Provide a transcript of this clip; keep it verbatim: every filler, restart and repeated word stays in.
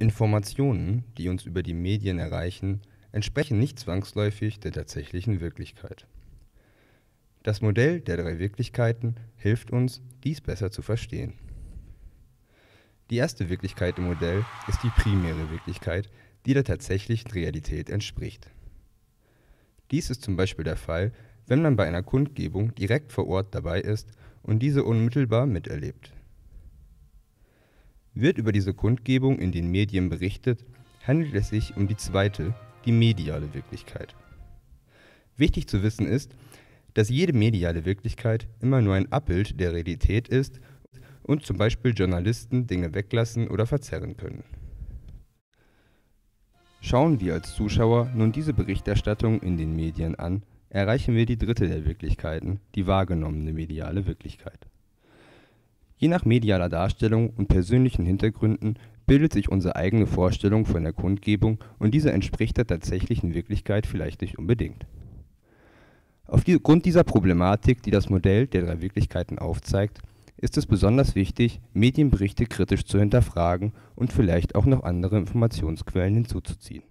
Informationen, die uns über die Medien erreichen, entsprechen nicht zwangsläufig der tatsächlichen Wirklichkeit. Das Modell der drei Wirklichkeiten hilft uns, dies besser zu verstehen. Die erste Wirklichkeit im Modell ist die primäre Wirklichkeit, die der tatsächlichen Realität entspricht. Dies ist zum Beispiel der Fall, wenn man bei einer Kundgebung direkt vor Ort dabei ist und diese unmittelbar miterlebt. Wird über diese Kundgebung in den Medien berichtet, handelt es sich um die zweite, die mediale Wirklichkeit. Wichtig zu wissen ist, dass jede mediale Wirklichkeit immer nur ein Abbild der Realität ist und zum Beispiel Journalisten Dinge weglassen oder verzerren können. Schauen wir als Zuschauer nun diese Berichterstattung in den Medien an, erreichen wir die dritte der Wirklichkeiten, die wahrgenommene mediale Wirklichkeit. Je nach medialer Darstellung und persönlichen Hintergründen bildet sich unsere eigene Vorstellung von der Kundgebung und diese entspricht der tatsächlichen Wirklichkeit vielleicht nicht unbedingt. Aufgrund dieser Problematik, die das Modell der drei Wirklichkeiten aufzeigt, ist es besonders wichtig, Medienberichte kritisch zu hinterfragen und vielleicht auch noch andere Informationsquellen hinzuzuziehen.